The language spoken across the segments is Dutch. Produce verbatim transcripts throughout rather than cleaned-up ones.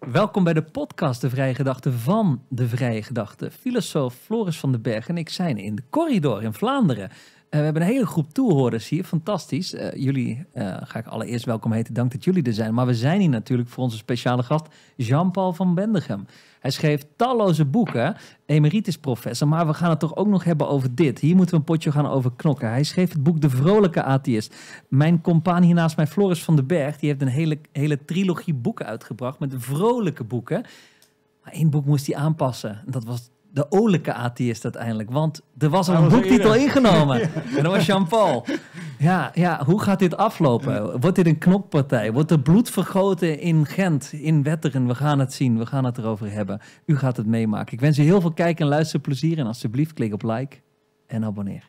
Welkom bij de podcast De Vrije Gedachte van De Vrije Gedachte. Filosoof Floris van den Berg en ik zijn in de corridor in Vlaanderen. Uh, we hebben een hele groep toehoorders hier, fantastisch. Uh, jullie uh, ga ik allereerst welkom heten, dank dat jullie er zijn. Maar we zijn hier natuurlijk voor onze speciale gast Jean-Paul van Bendegem. Hij schreef talloze boeken, emeritus professor, maar we gaan het toch ook nog hebben over dit. Hier moeten we een potje gaan over knokken. Hij schreef het boek De Vrolijke Atheïst. Mijn compaan hier naast mij, Floris van den Berg, die heeft een hele, hele trilogie boeken uitgebracht met vrolijke boeken. Maar één boek moest hij aanpassen. En dat was De Olijke Atheïst uiteindelijk. Want er was al een boektitel ingenomen. Ja. En dat was Jean-Paul. Ja, ja, hoe gaat dit aflopen? Wordt dit een knokpartij? Wordt er bloed vergoten in Gent, in Wetteren? We gaan het zien, we gaan het erover hebben. U gaat het meemaken. Ik wens u heel veel kijk- en luisterplezier. En alsjeblieft, klik op like en abonneer.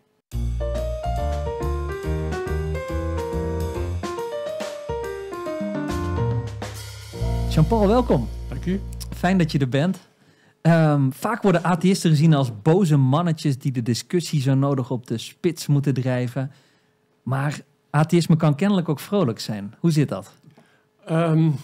Jean-Paul, welkom. Dank u. Fijn dat je er bent. Um, vaak worden atheïsten gezien als boze mannetjes die de discussie zo nodig op de spits moeten drijven. Maar atheïsme kan kennelijk ook vrolijk zijn. Hoe zit dat? Um,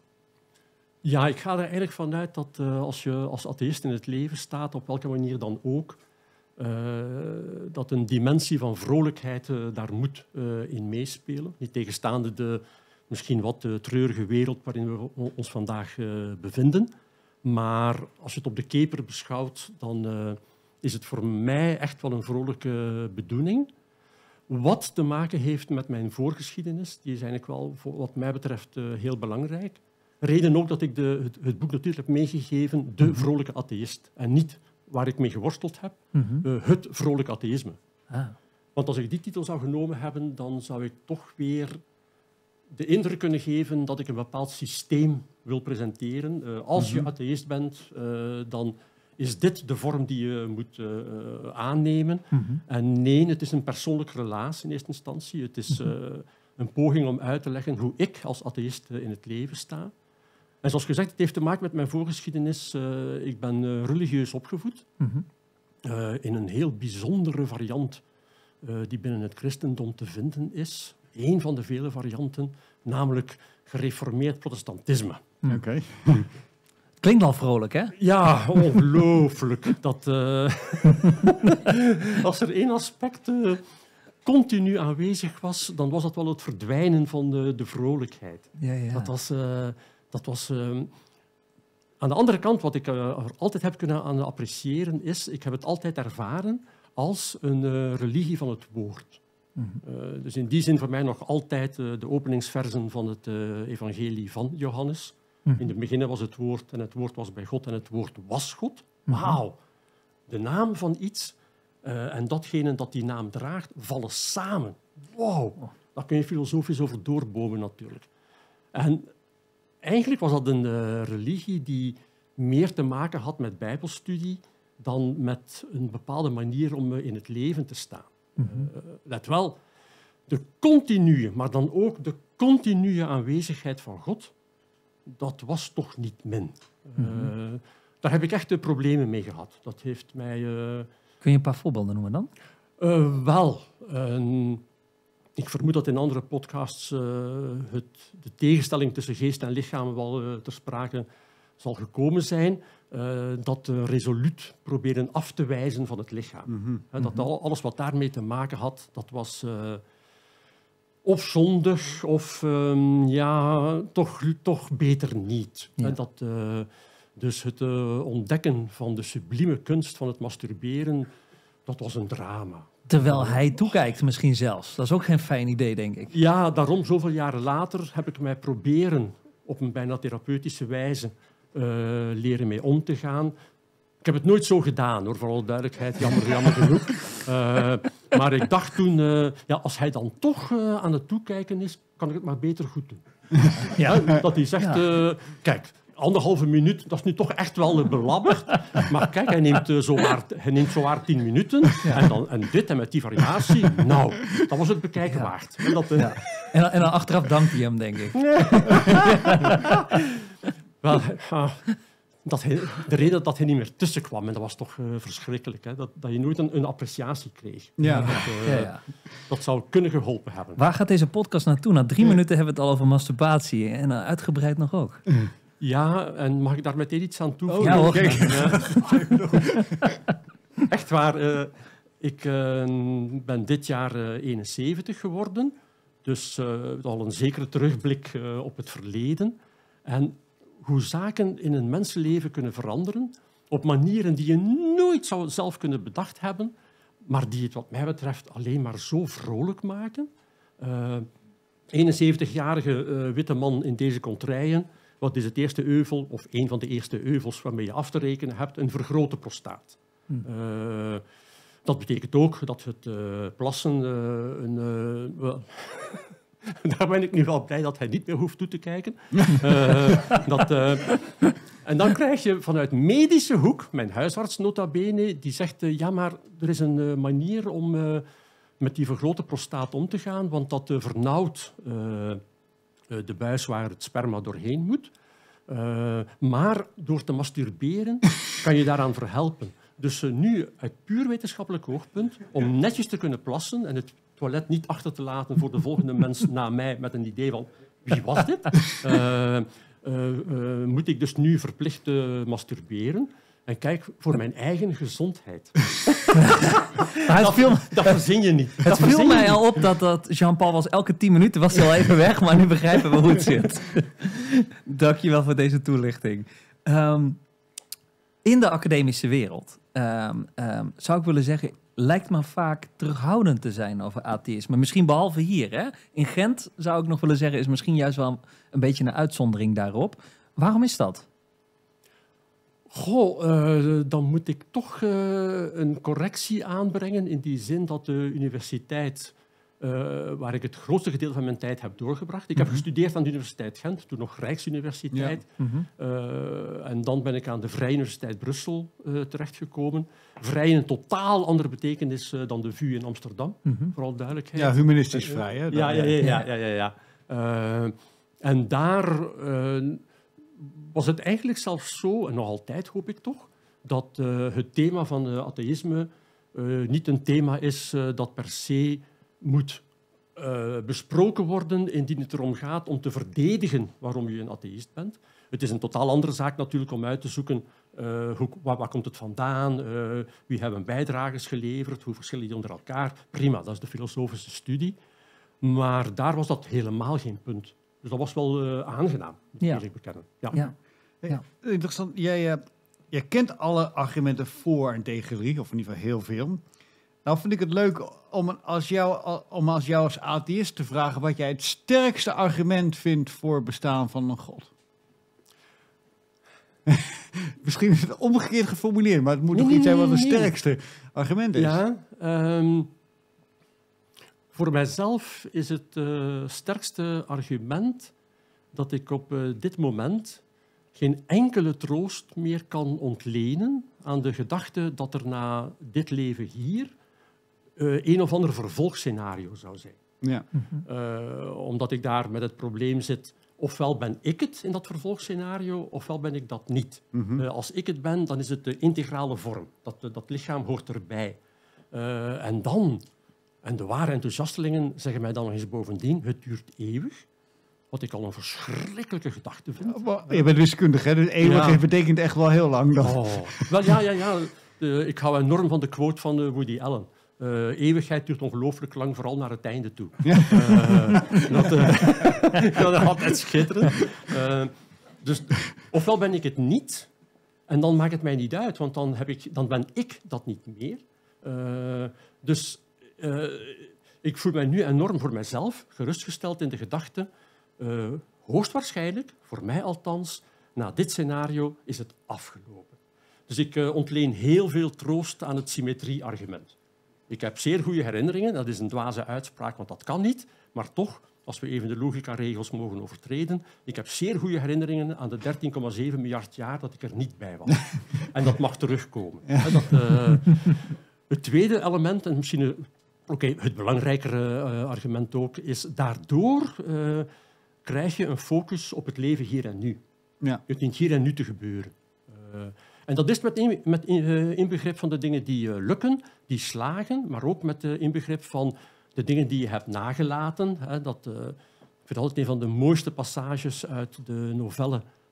ja, ik ga er eigenlijk vanuit dat uh, als je als atheïst in het leven staat, op welke manier dan ook, uh, dat een dimensie van vrolijkheid uh, daar moet uh, in meespelen. Niet tegenstaande de misschien wat uh, treurige wereld waarin we ons vandaag uh, bevinden. Maar als je het op de keper beschouwt, dan uh, is het voor mij echt wel een vrolijke bedoeling. Wat te maken heeft met mijn voorgeschiedenis, die is eigenlijk wel, wat mij betreft, uh, heel belangrijk. Reden ook dat ik de, het, het boek natuurlijk heb meegegeven, De Vrolijke Atheïst. En niet waar ik mee geworsteld heb, mm-hmm. uh, Het Vrolijke Atheïsme. Ah. Want als ik die titel zou genomen hebben, dan zou ik toch weer de indruk kunnen geven dat ik een bepaald systeem wil presenteren. Uh, als mm-hmm. je atheïst bent, uh, dan is dit de vorm die je moet uh, aannemen. Mm-hmm. En nee, het is een persoonlijke relatie in eerste instantie. Het is uh, een poging om uit te leggen hoe ik als atheïst uh, in het leven sta. En zoals gezegd, het heeft te maken met mijn voorgeschiedenis. Uh, ik ben uh, religieus opgevoed. Mm-hmm. uh, in een heel bijzondere variant uh, die binnen het christendom te vinden is. Een van de vele varianten, namelijk gereformeerd protestantisme. Oké. Okay. Klinkt al vrolijk, hè? Ja, ongelooflijk. Dat, uh, als er één aspect uh, continu aanwezig was, dan was dat wel het verdwijnen van de, de vrolijkheid. Ja, ja. Dat was... Uh, dat was uh, aan de andere kant, wat ik uh, altijd heb kunnen aan appreciëren, is, ik heb het altijd ervaren als een uh, religie van het woord. Mm-hmm. Uh, dus in die zin voor mij nog altijd uh, de openingsversen van het uh, evangelie van Johannes. Mm-hmm. In het begin was het woord en het woord was bij God en het woord was God. Wauw, de naam van iets uh, en datgene dat die naam draagt, vallen samen. Wow, daar kun je filosofisch over doorbomen natuurlijk. En eigenlijk was dat een uh, religie die meer te maken had met bijbelstudie dan met een bepaalde manier om uh, in het leven te staan. Mm-hmm. Uh, let wel, de continue, maar dan ook de continue aanwezigheid van God, dat was toch niet min. Mm-hmm. Uh, daar heb ik echt de problemen mee gehad. Dat heeft mij... Uh... Kun je een paar voorbeelden noemen dan? Uh, wel, uh, ik vermoed dat in andere podcasts uh, het, de tegenstelling tussen geest en lichaam wel uh, ter sprake zal gekomen zijn. Uh, dat uh, resoluut proberen af te wijzen van het lichaam. Mm-hmm. Uh, dat al, alles wat daarmee te maken had, dat was uh, of zondig of um, ja, toch, toch beter niet. Ja. Uh, dat, uh, dus het uh, ontdekken van de sublieme kunst van het masturberen, dat was een drama. Terwijl hij toekijkt misschien zelfs. Dat is ook geen fijn idee, denk ik. Ja, daarom, zoveel jaren later, heb ik mij proberen op een bijna therapeutische wijze Uh, leren mee om te gaan. Ik heb het nooit zo gedaan, hoor, voor alle duidelijkheid, jammer, jammer genoeg. Uh, maar ik dacht toen, uh, ja, als hij dan toch uh, aan het toekijken is, kan ik het maar beter goed doen. Ja. Dat hij zegt, uh, kijk, anderhalve minuut, dat is nu toch echt wel uh, belabberd. Maar kijk, hij neemt, uh, zowaar, hij neemt zowaar tien minuten. Ja. En, dan, en dit en met die variatie, nou, dat was het bekijken ja. waard. En, dat, uh... ja. en, dan, en dan achteraf dankt hij hem, denk ik. Wel, uh, dat hij, de reden dat hij niet meer tussenkwam, en dat was toch uh, verschrikkelijk, hè, dat, dat je nooit een, een appreciatie kreeg. Ja. Dat, uh, ja, ja. dat zou kunnen geholpen hebben. Waar gaat deze podcast naartoe? Na drie ja. minuten hebben we het al over masturbatie en uh, uitgebreid nog ook. Ja, en mag ik daar meteen iets aan toevoegen? Ja, hoor. Kijk, uh, echt waar. Uh, ik uh, ben dit jaar uh, eenenzeventig geworden. Dus uh, al een zekere terugblik uh, op het verleden. En hoe zaken in een mensenleven kunnen veranderen op manieren die je nooit zou zelf kunnen bedacht hebben, maar die het wat mij betreft alleen maar zo vrolijk maken. Uh, eenenzeventigjarige uh, witte man in deze contraien. Wat is het eerste euvel, of een van de eerste euvels waarmee je af te rekenen hebt? Een vergrote prostaat. Hmm. Uh, dat betekent ook dat het uh, plassen uh, een... Uh, well, daar ben ik nu wel blij dat hij niet meer hoeft toe te kijken. uh, dat, uh, en dan krijg je vanuit medische hoek, mijn huisarts nota bene, die zegt, uh, ja, maar er is een uh, manier om uh, met die vergrote prostaat om te gaan, want dat uh, vernauwt uh, uh, de buis waar het sperma doorheen moet. Uh, maar door te masturberen kan je daaraan verhelpen. Dus uh, nu, uit puur wetenschappelijk oogpunt, om netjes te kunnen plassen en het toilet niet achter te laten voor de volgende mens na mij met een idee van wie was dit? Uh, uh, uh, moet ik dus nu verplicht uh, masturberen? En kijk, voor mijn eigen gezondheid. Maar dat, viel, dat verzin je niet. Het dat viel mij niet. al op dat, dat Jean-Paul was elke tien minuten was hij al even weg, maar nu begrijpen we hoe het zit. Dank je wel voor deze toelichting. Um, in de academische wereld um, um, zou ik willen zeggen, lijkt me vaak terughoudend te zijn over atheïsme. Misschien behalve hier. Hè? In Gent zou ik nog willen zeggen, is misschien juist wel een beetje een uitzondering daarop. Waarom is dat? Goh, uh, dan moet ik toch uh, een correctie aanbrengen in die zin dat de universiteit, uh, waar ik het grootste gedeelte van mijn tijd heb doorgebracht. Ik mm-hmm. heb gestudeerd aan de Universiteit Gent, toen nog Rijksuniversiteit. Ja. Mm-hmm. uh, en dan ben ik aan de Vrije Universiteit Brussel uh, terechtgekomen. Vrij in een totaal andere betekenis uh, dan de V U in Amsterdam, mm-hmm. vooral duidelijkheid. Ja, humanistisch vrij, hè? Ja, ja, ja. ja, ja, ja, ja. Uh, en daar... Uh, was het eigenlijk zelfs zo, en nog altijd hoop ik toch, dat uh, het thema van uh, atheïsme uh, niet een thema is uh, dat per se moet uh, besproken worden indien het erom gaat om te verdedigen waarom je een atheïst bent. Het is een totaal andere zaak natuurlijk om uit te zoeken uh, hoe, waar, waar komt het vandaan, uh, wie hebben bijdrages geleverd, hoe verschillen die onder elkaar. Prima, dat is de filosofische studie. Maar daar was dat helemaal geen punt. Dus dat was wel uh, aangenaam, moet ik eerlijk bekennen. Ja. Ja. Ja. Interessant. Jij, uh, jij kent alle argumenten voor en tegen religie, of in ieder geval heel veel. Nou vind ik het leuk om als jou, om als jou als atheïst te vragen wat jij het sterkste argument vindt voor het bestaan van een God. Misschien is het omgekeerd geformuleerd, maar het moet nee, toch iets zijn wat het nee. sterkste argument is. Ja, um, voor mijzelf is het uh, sterkste argument dat ik op uh, dit moment geen enkele troost meer kan ontlenen aan de gedachte dat er na dit leven hier uh, een of ander vervolgscenario zou zijn. Ja. Uh, omdat ik daar met het probleem zit, ofwel ben ik het in dat vervolgscenario, ofwel ben ik dat niet. Mm-hmm. Uh, als ik het ben, dan is het de integrale vorm. Dat, uh, dat lichaam hoort erbij. Uh, en dan, en de ware enthousiastelingen zeggen mij dan nog eens bovendien, het duurt eeuwig. Wat ik al een verschrikkelijke gedachte vind. Ja, maar je bent wiskundig, hè? Dus eeuwig ja. betekent echt wel heel lang. Oh. Wel, ja, ja, ja. Uh, ik hou enorm van de quote van uh, Woody Allen. Uh, eeuwigheid duurt ongelooflijk lang, vooral naar het einde toe. Ja. Uh, dat, uh, dat is altijd schitterend. Uh, dus, ofwel ben ik het niet, en dan maakt het mij niet uit, want dan, heb ik, dan ben ik dat niet meer. Uh, dus uh, ik voel mij nu enorm voor mijzelf gerustgesteld in de gedachte, uh, hoogstwaarschijnlijk, voor mij althans, na dit scenario is het afgelopen. Dus ik uh, ontleen heel veel troost aan het symmetrie-argument. Ik heb zeer goede herinneringen, dat is een dwaze uitspraak, want dat kan niet, maar toch, als we even de logica-regels mogen overtreden, ik heb zeer goede herinneringen aan de dertien komma zeven miljard jaar dat ik er niet bij was. En dat mag terugkomen. Ja. Dat, uh, het tweede element, en misschien uh, okay, het belangrijkere uh, argument ook, is daardoor uh, krijg je een focus op het leven hier en nu. Ja. Het dient hier en nu te gebeuren. Uh, En dat is met, in, met in, uh, inbegrip van de dingen die uh, lukken, die slagen, maar ook met de inbegrip van de dingen die je hebt nagelaten. Hè, dat, uh, ik vind altijd een van de mooiste passages uit de novelle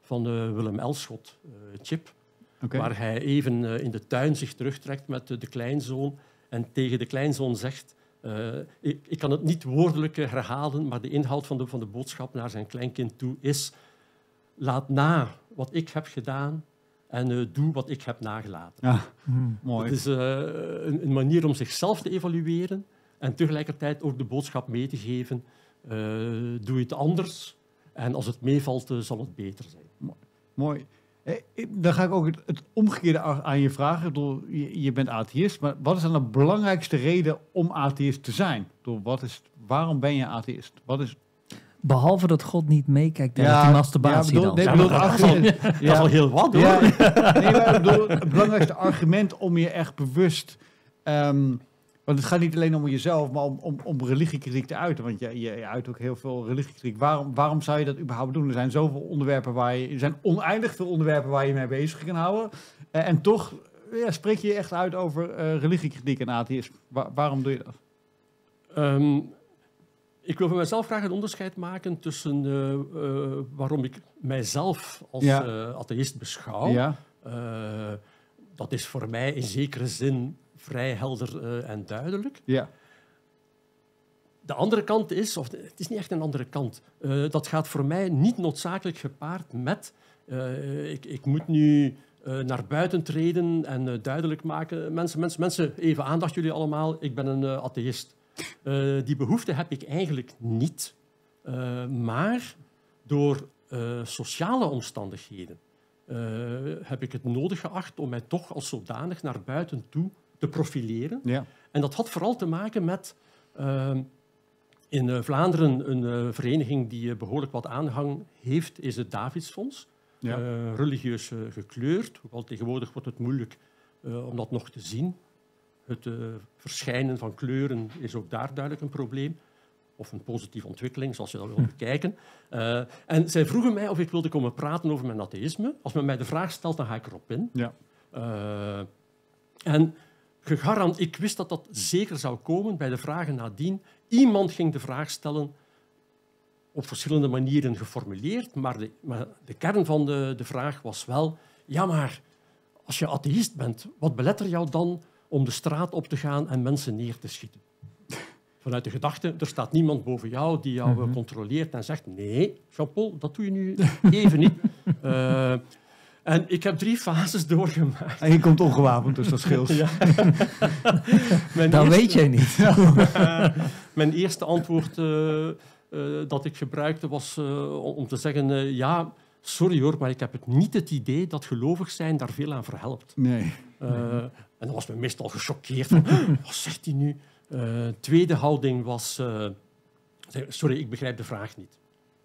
van uh, Willem Elschot, uh, Chip, Okay. waar hij even uh, in de tuin zich terugtrekt met uh, de kleinzoon en tegen de kleinzoon zegt, uh, ik, ik kan het niet woordelijk herhalen, maar de inhoud van de, van de boodschap naar zijn kleinkind toe is, laat na wat ik heb gedaan en uh, doe wat ik heb nagelaten. Ja, Hmm. mooi. Het is uh, een, een manier om zichzelf te evalueren en tegelijkertijd ook de boodschap mee te geven, uh, doe het anders en als het meevalt, uh, zal het beter zijn. Mooi. Eh, Dan ga ik ook het, het omgekeerde a- aan je vragen. Ik bedoel, je, je bent atheïst, maar wat is dan de belangrijkste reden om atheïst te zijn? Ik bedoel, wat is, waarom ben je atheïst? Wat is... Behalve dat God niet meekijkt naar die masturbatie bedoel, dan. nee, Ja, bedoel, maar het dat is al- argument- Dat is al heel wat, hoor. Ja, nee, maar ik bedoel, het belangrijkste argument om je echt bewust... ehm, want het gaat niet alleen om jezelf, maar om, om, om religiekritiek te uiten. Want je, je, je uit ook heel veel religiekritiek. Waarom, waarom zou je dat überhaupt doen? Er zijn zoveel onderwerpen waar je... Er zijn oneindig veel onderwerpen waar je mee bezig kan houden. Uh, en toch ja, spreek je je echt uit over uh, religiekritiek en atheïsme. Wa- waarom doe je dat? Um, ik wil voor mezelf graag een onderscheid maken tussen uh, uh, waarom ik mijzelf als Ja. uh, atheïst beschouw. Ja, Uh, dat is voor mij in zekere zin vrij helder uh, en duidelijk. ja, De andere kant is, of de- het is niet echt een andere kant, uh, dat gaat voor mij niet noodzakelijk gepaard met uh, ik, ik moet nu uh, naar buiten treden en uh, duidelijk maken. Mensen, mensen, mensen, even aandacht jullie allemaal, ik ben een uh, atheïst. Uh, die behoefte heb ik eigenlijk niet. Uh, maar door uh, sociale omstandigheden uh, heb ik het nodig geacht om mij toch als zodanig naar buiten toe te profileren. ja. En dat had vooral te maken met uh, in uh, Vlaanderen een uh, vereniging die uh, behoorlijk wat aanhang heeft, is het Davidsfonds. Ja. Uh, religieus uh, gekleurd, hoewel tegenwoordig wordt het moeilijk uh, om dat nog te zien. Het uh, verschijnen van kleuren is ook daar duidelijk een probleem. Of een positieve ontwikkeling, zoals je dat wil bekijken. Uh, en zij vroegen mij of ik wilde komen praten over mijn atheïsme. Als men mij de vraag stelt, dan ga ik erop in. Ja. Uh, en gegarant, ik wist dat dat zeker zou komen bij de vragen nadien. Iemand ging de vraag stellen, op verschillende manieren geformuleerd, maar de, maar de kern van de, de vraag was wel, ja, maar als je atheïst bent, wat belet er jou dan om de straat op te gaan en mensen neer te schieten? Vanuit de gedachte, er staat niemand boven jou die jou Mhm. controleert en zegt, nee, Jean-Paul, dat doe je nu even niet. Uh, en ik heb drie fases doorgemaakt. En je komt ongewapend, dus dat scheelt. Ja. Mijn Dat eerste- weet jij niet. Mijn eerste antwoord uh, uh, dat ik gebruikte was uh, om te zeggen, uh, ja, sorry hoor, maar ik heb het niet het idee dat gelovig zijn daar veel aan verhelpt. Nee. Uh, en dan was men meestal gechoqueerd. Van, wat zegt hij nu? Uh, tweede houding was, uh, sorry, ik begrijp de vraag niet.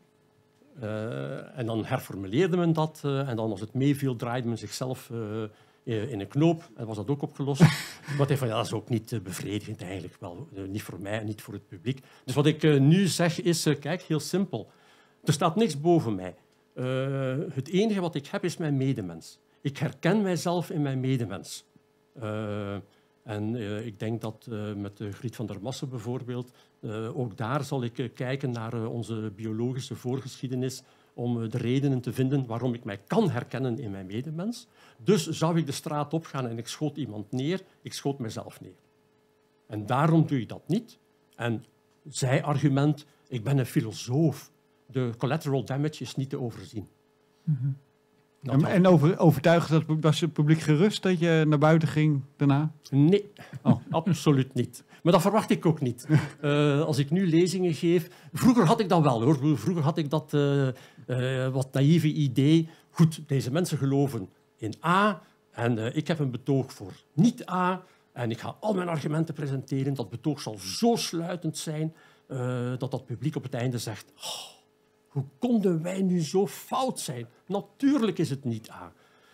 Uh, en dan herformuleerde men dat uh, en dan als het meeviel draaide men zichzelf uh, in een knoop en was dat ook opgelost. Wat hij van, ja, dat is ook niet uh, bevredigend eigenlijk, wel, uh, niet voor mij en niet voor het publiek. Dus wat ik uh, nu zeg is, uh, kijk, heel simpel. Er staat niks boven mij. Uh, het enige wat ik heb is mijn medemens. Ik herken mijzelf in mijn medemens. Uh, en uh, ik denk dat uh, met uh, Griet van der Massen bijvoorbeeld, uh, ook daar zal ik uh, kijken naar uh, onze biologische voorgeschiedenis om uh, de redenen te vinden waarom ik mij kan herkennen in mijn medemens. Dus zou ik de straat opgaan en ik schoot iemand neer, ik schoot mezelf neer. En daarom doe ik dat niet. En zij argument, ik ben een filosoof. De collateral damage is niet te overzien. Mm-hmm. En, en over, overtuigd dat was het publiek gerust dat je naar buiten ging daarna? Nee, Oh. absoluut niet. Maar dat verwacht ik ook niet. Uh, als ik nu lezingen geef... Vroeger had ik dat wel, hoor. Vroeger had ik dat uh, uh, wat naïeve idee. Goed, deze mensen geloven in A en uh, ik heb een betoog voor niet A en ik ga al mijn argumenten presenteren. Dat betoog zal zo sluitend zijn uh, dat dat publiek op het einde zegt... Oh, hoe konden wij nu zo fout zijn? Natuurlijk is het niet A.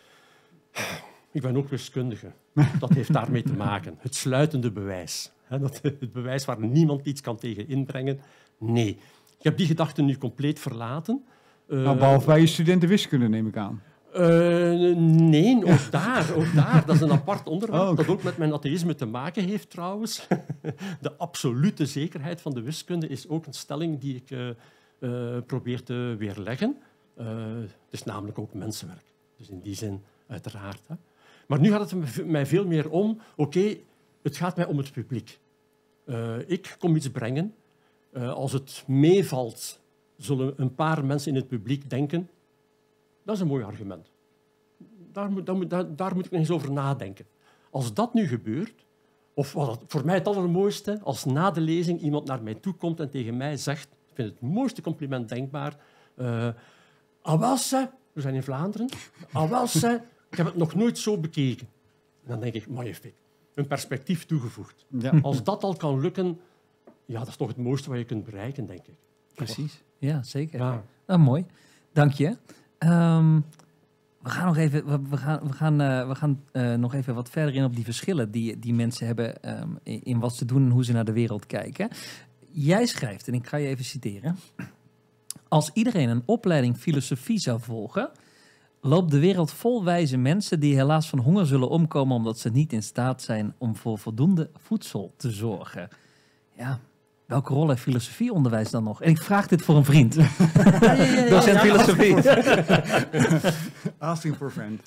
Ik ben ook wiskundige. Dat heeft daarmee te maken. Het sluitende bewijs. Het bewijs waar niemand iets kan tegen inbrengen. Nee. Ik heb die gedachte nu compleet verlaten. Uh, Nou, behalve bij je studenten wiskunde, neem ik aan. Uh, nee, ook daar, ook daar. Dat is een apart onderwerp Oh, okay. dat ook met mijn atheïsme te maken heeft trouwens. De absolute zekerheid van de wiskunde is ook een stelling die ik uh, uh, probeer te weerleggen. Uh, het is namelijk ook mensenwerk. Dus in die zin uiteraard. Hè. Maar nu gaat het mij veel meer om, oké, okay, het gaat mij om het publiek. Uh, ik kom iets brengen. Uh, als het meevalt, zullen een paar mensen in het publiek denken, dat is een mooi argument. Daar moet, daar moet, daar, daar moet ik nog eens over nadenken. Als dat nu gebeurt, of wat voor mij het allermooiste, als na de lezing iemand naar mij toe komt en tegen mij zegt, ik vind het mooiste compliment denkbaar, uh, ah wel, ze, we zijn in Vlaanderen, ah wel, ze, ik heb het nog nooit zo bekeken. En dan denk ik, magnifiek, een perspectief toegevoegd. Ja. Als dat al kan lukken, ja, dat is toch het mooiste wat je kunt bereiken, denk ik. Precies, ja, zeker. Ja. Nou, mooi. Dank je. Um, we gaan nog even, we, we gaan, we gaan, uh, we gaan uh, nog even wat verder in op die verschillen die, die mensen hebben um, in, in wat ze doen en hoe ze naar de wereld kijken. Jij schrijft, en ik ga je even citeren. Als iedereen een opleiding filosofie zou volgen, loopt de wereld vol wijze mensen die helaas van honger zullen omkomen omdat ze niet in staat zijn om voor voldoende voedsel te zorgen. Ja, welke rol heeft filosofieonderwijs dan nog? En ik vraag dit voor een vriend. Ja, ja, ja, ja. Docent filosofie. Asking for a friend.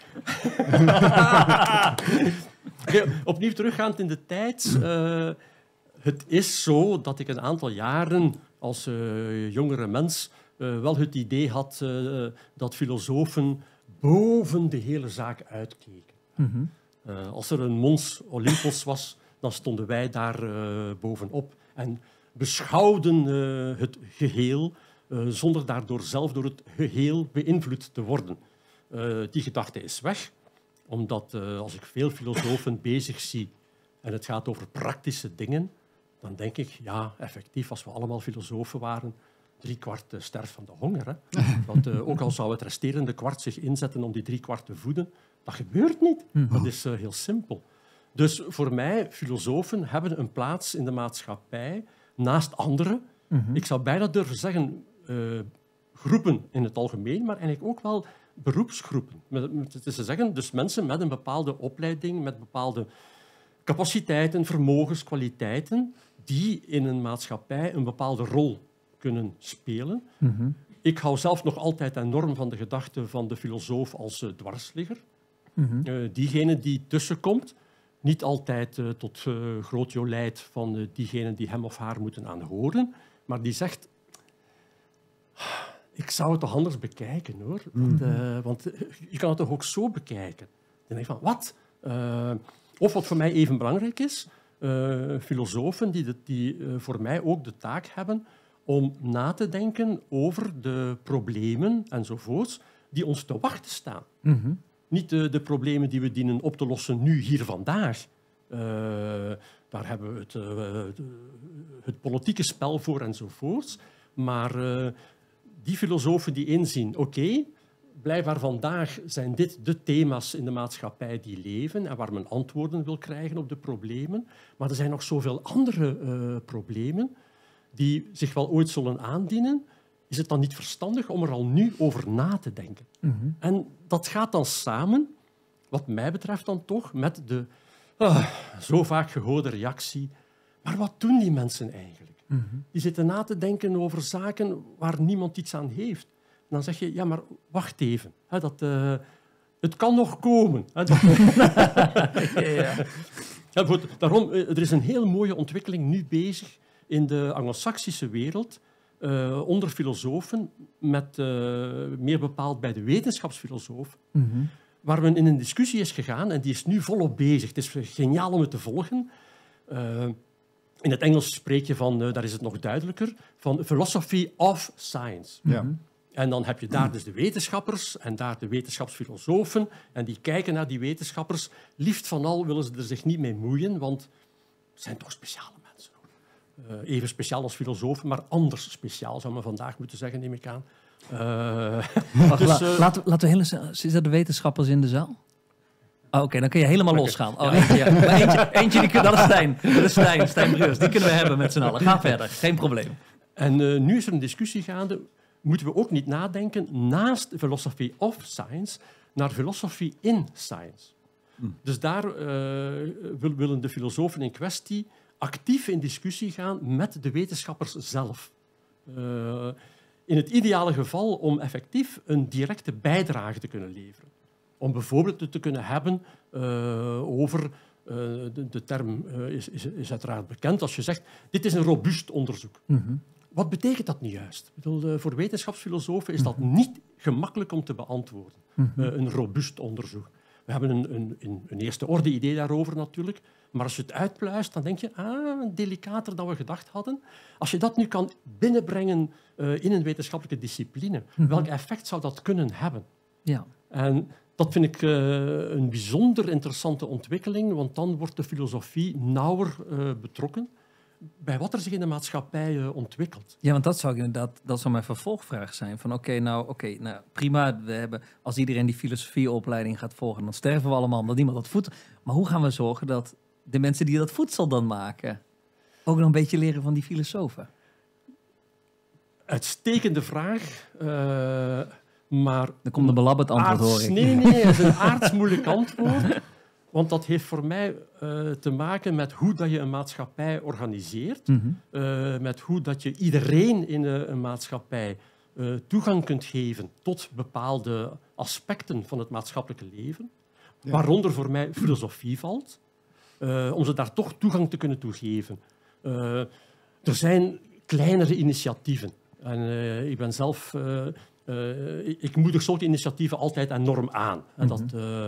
Okay, opnieuw teruggaand in de tijd. Uh, het is zo dat ik een aantal jaren als uh, jongere mens uh, wel het idee had uh, dat filosofen boven de hele zaak uitkeken. Mm-hmm. Uh, als er een Mons Olympos was, dan stonden wij daar uh, bovenop en beschouwden uh, het geheel uh, zonder daardoor zelf door het geheel beïnvloed te worden. Uh, die gedachte is weg, omdat uh, als ik veel filosofen bezig zie en het gaat over praktische dingen, dan denk ik, ja, effectief, als we allemaal filosofen waren, driekwart uh, sterft van de honger. Hè? Want, uh, ook al zou het resterende kwart zich inzetten om die driekwart te voeden, dat gebeurt niet. Mm-hmm. Dat is uh, heel simpel. Dus voor mij, filosofen hebben een plaats in de maatschappij naast anderen. Mm-hmm. Ik zou bijna durven zeggen uh, groepen in het algemeen, maar eigenlijk ook wel beroepsgroepen. Het is te zeggen, dus mensen met een bepaalde opleiding, met bepaalde capaciteiten, vermogens, kwaliteiten, die in een maatschappij een bepaalde rol kunnen spelen. Mm-hmm. Ik hou zelf nog altijd enorm van de gedachte van de filosoof als uh, dwarsligger. Mm-hmm. Uh, diegene die tussenkomt, niet altijd uh, tot uh, groot jolijt van uh, diegene die hem of haar moeten aanhoren, maar die zegt, ik zou het toch anders bekijken, hoor. Mm-hmm. Want, uh, want uh, je kan het toch ook zo bekijken. Dan denk ik van, wat? Uh, of wat voor mij even belangrijk is, uh, filosofen die, de, die uh, voor mij ook de taak hebben om na te denken over de problemen enzovoorts die ons te wachten staan. Mm-hmm. Niet de, de problemen die we dienen op te lossen nu, hier, vandaag. Uh, daar hebben we het, uh, het politieke spel voor enzovoorts. Maar uh, die filosofen die inzien, oké, okay, blijkbaar vandaag zijn dit de thema's in de maatschappij die leven en waar men antwoorden wil krijgen op de problemen. Maar er zijn nog zoveel andere uh, problemen die zich wel ooit zullen aandienen. Is het dan niet verstandig om er al nu over na te denken? Mm-hmm. En dat gaat dan samen, wat mij betreft dan toch, met de uh, zo vaak gehoorde reactie. Maar wat doen die mensen eigenlijk? Mm-hmm. Die zitten na te denken over zaken waar niemand iets aan heeft. En dan zeg je, ja, maar wacht even. Hè, dat, uh, het kan nog komen. Hè, dat... ja, ja. Ja, goed, daarom, er is een heel mooie ontwikkeling nu bezig in de Anglo-Saxische wereld, Uh, onder filosofen, met, uh, meer bepaald bij de wetenschapsfilosoof, Mm-hmm. waar men in een discussie is gegaan en die is nu volop bezig. Het is geniaal om het te volgen. Uh, in het Engels spreek je van, uh, daar is het nog duidelijker, van philosophy of science. Ja. Mm-hmm. En dan heb je daar dus de wetenschappers en daar de wetenschapsfilosofen en die kijken naar die wetenschappers. Liefst van al willen ze er zich niet mee moeien, want het zijn toch speciale mensen. Uh, even speciaal als filosofen, maar anders speciaal, zou men vandaag moeten zeggen, neem ik aan. Uh, Wacht, dus, la, uh, laten, we, laten we hele, zitten de wetenschappers in de zaal? Oh, Oké, okay, dan kun je helemaal okay. losgaan. Oh, Ja. eentje, ja. Maar eentje, eentje die, dat is Stijn. Dat is Stijn, Stijn Breurs. Die kunnen we hebben met z'n allen. Ga verder, geen probleem. En uh, nu is er een discussie gaande. Moeten we ook niet nadenken, naast philosophy of science, naar philosophy in science? Hmm. Dus daar uh, willen de filosofen in kwestie actief in discussie gaan met de wetenschappers zelf. Uh, in het ideale geval om effectief een directe bijdrage te kunnen leveren. Om bijvoorbeeld het te kunnen hebben uh, over... Uh, de, de term uh, is, is, is uiteraard bekend. Als je zegt, dit is een robuust onderzoek. Mm-hmm. Wat betekent dat nu juist? Ik bedoel, uh, voor wetenschapsfilosofen is dat niet gemakkelijk om te beantwoorden. Mm-hmm. Uh, een robuust onderzoek. We hebben een, een, een, een eerste orde idee daarover natuurlijk. Maar als je het uitpluist, dan denk je, ah, delicater dan we gedacht hadden. Als je dat nu kan binnenbrengen uh, in een wetenschappelijke discipline, mm-hmm. welk effect zou dat kunnen hebben? Ja. En dat vind ik uh, een bijzonder interessante ontwikkeling, want dan wordt de filosofie nauwer uh, betrokken bij wat er zich in de maatschappij uh, ontwikkelt. Ja, want dat zou inderdaad, dat zou mijn vervolgvraag zijn. Van oké, okay, nou, oké, okay, nou prima. We hebben, als iedereen die filosofieopleiding gaat volgen, dan sterven we allemaal omdat niemand dat voedsel. Maar hoe gaan we zorgen dat de mensen die dat voedsel dan maken ook nog een beetje leren van die filosofen? Uitstekende vraag. Uh, Maar dan komt een belabberd antwoord, aards, hoor ik. Nee, nee, dat is een aardsmoeilijk antwoord. Want dat heeft voor mij uh, te maken met hoe dat je een maatschappij organiseert. Mm-hmm. Uh, met hoe dat je iedereen in uh, een maatschappij uh, toegang kunt geven tot bepaalde aspecten van het maatschappelijke leven. Ja. Waaronder voor mij filosofie valt. Uh, om ze daar toch toegang te kunnen toegeven. Uh, er zijn kleinere initiatieven. En uh, ik ben zelf... Uh, Uh, ik moedig zulke initiatieven altijd enorm aan. Mm-hmm. Dat, uh,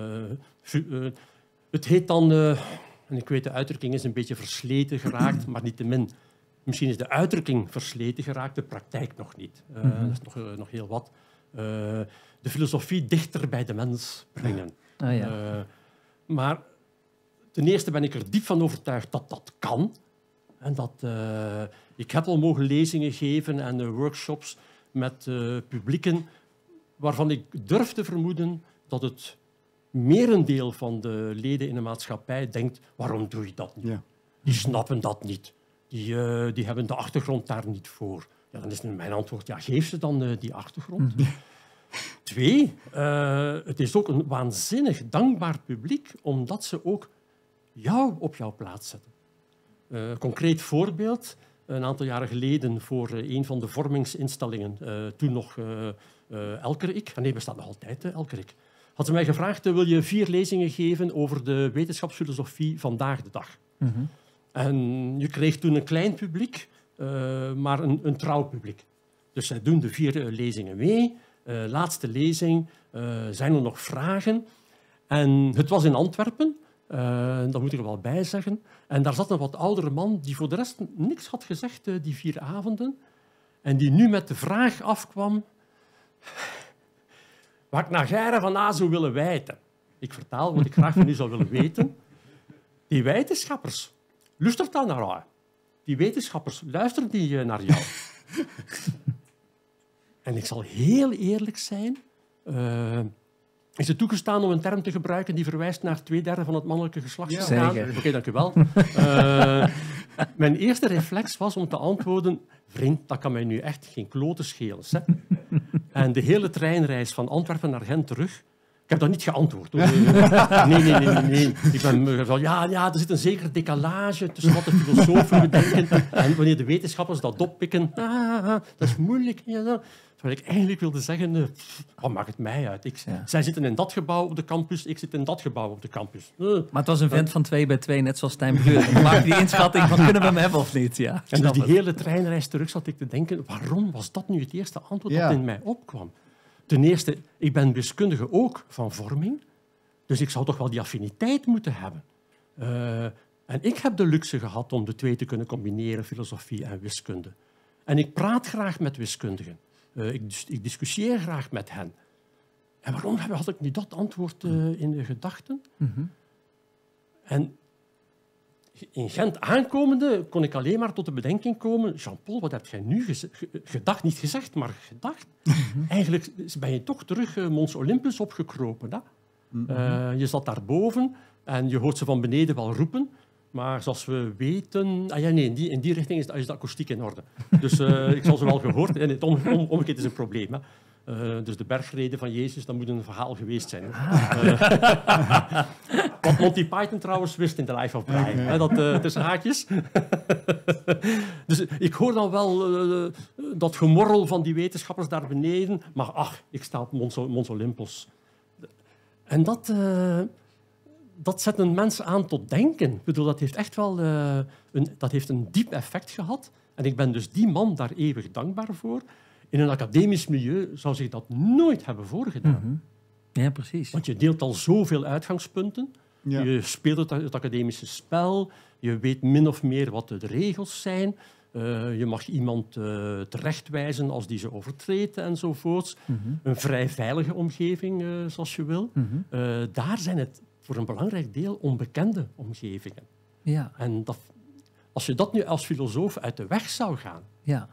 uh, uh, het heet dan, uh, en ik weet de uitdrukking is een beetje versleten geraakt, maar niettemin. Misschien is de uitdrukking versleten geraakt, de praktijk nog niet. Uh, mm-hmm. Dat is nog, uh, nog heel wat. Uh, de filosofie dichter bij de mens brengen. Oh, ja. uh, maar ten eerste ben ik er diep van overtuigd dat dat kan. En dat, uh, ik heb al mogen lezingen geven en uh, workshops met uh, publieken waarvan ik durf te vermoeden dat het merendeel van de leden in de maatschappij denkt, waarom doe je dat niet? Ja. Die snappen dat niet. Die, uh, die hebben de achtergrond daar niet voor. Ja, dan is mijn antwoord, ja, geef ze dan uh, die achtergrond. Mm-hmm. Twee, uh, het is ook een waanzinnig dankbaar publiek, omdat ze ook jou op jouw plaats zetten. Uh, concreet voorbeeld... Een aantal jaren geleden voor een van de vormingsinstellingen, uh, toen nog uh, uh, Elkerik, nee, bestaat nog altijd uh, Elkerik, had ze mij gevraagd, uh, wil je vier lezingen geven over de wetenschapsfilosofie vandaag de dag? Mm-hmm. En je kreeg toen een klein publiek, uh, maar een, een trouw publiek. Dus zij doen de vier uh, lezingen mee. Uh, laatste lezing, uh, zijn er nog vragen? En het was in Antwerpen. Uh, dat moet ik er wel bij zeggen. En daar zat een wat oudere man die voor de rest niks had gezegd uh, die vier avonden. En die nu met de vraag afkwam... Wat ik naar Geire van A zou willen weten. Ik vertaal wat ik graag van u zou willen weten. Die wetenschappers, luistert dan naar haar. Die wetenschappers, luisteren die uh, naar jou. En ik zal heel eerlijk zijn... Uh, Is het toegestaan om een term te gebruiken die verwijst naar twee derde van het mannelijke geslachtsorgaan? Ja, Oké, okay, dank u wel. Uh, mijn eerste reflex was om te antwoorden... Vriend, dat kan mij nu echt geen klote schelen. Hè? En de hele treinreis van Antwerpen naar Gent terug... Ik heb dat niet geantwoord. Hoor. Nee, nee, nee, nee. nee. Ik ben van, ja, ja, er zit een zekere decalage tussen wat de filosofen denken en wanneer de wetenschappers dat oppikken. Ah, dat is moeilijk. Ja, terwijl ik eigenlijk wilde zeggen, uh, wat maakt het mij uit? Ik, ja. Zij zitten in dat gebouw op de campus, ik zit in dat gebouw op de campus. Uh, maar het was een vent van twee bij twee, net zoals Stijn Breur. Dan maak je die inschatting van, kunnen we hem hebben of niet? Ja, en dus die het. hele treinreis terug zat ik te denken, waarom was dat nu het eerste antwoord ja. dat in mij opkwam? Ten eerste, ik ben wiskundige ook van vorming, dus ik zou toch wel die affiniteit moeten hebben. Uh, en ik heb de luxe gehad om de twee te kunnen combineren, filosofie en wiskunde. En ik praat graag met wiskundigen. Uh, ik, ik discussieer graag met hen. En waarom had ik nu dat antwoord uh, in de gedachten? Mm-hmm. En in Gent aankomende kon ik alleen maar tot de bedenking komen... Jean-Paul, wat heb jij nu geze- gedacht? Niet gezegd, maar gedacht. Mm-hmm. Eigenlijk ben je toch terug uh, Mons Olympus opgekropen. Hè? Mm-hmm. Uh, je zat daarboven en je hoort ze van beneden wel roepen. Maar zoals we weten... Ah ja, nee, in die, in die richting is de, is de akoestiek in orde. Dus uh, ik zal ze wel gehoord. En het om, om, omgekeerd is een probleem. Hè. Uh, dus de bergreden van Jezus, dat moet een verhaal geweest zijn. Ah. Uh, wat Monty Python trouwens wist in The Life of Brian. Hè, dat uh, tussen haakjes. Dus ik hoor dan wel uh, dat gemorrel van die wetenschappers daar beneden. Maar ach, ik sta op Mons, Mons Olympos. En dat... Uh, Dat zet een mens aan tot denken. Ik bedoel, dat heeft echt wel uh, een, dat heeft een diep effect gehad. En ik ben dus die man daar eeuwig dankbaar voor. In een academisch milieu zou zich dat nooit hebben voorgedaan. Mm-hmm. Ja, precies. Want je deelt al zoveel uitgangspunten. Ja. Je speelt het, het academische spel. Je weet min of meer wat de regels zijn. Uh, je mag iemand uh, terechtwijzen als die ze overtreedt enzovoorts. Mm-hmm. Een vrij veilige omgeving, uh, zoals je wil. Mm-hmm. Uh, daar zijn het voor een belangrijk deel onbekende omgevingen. Ja. En dat, als je dat nu als filosoof uit de weg zou gaan, Ja.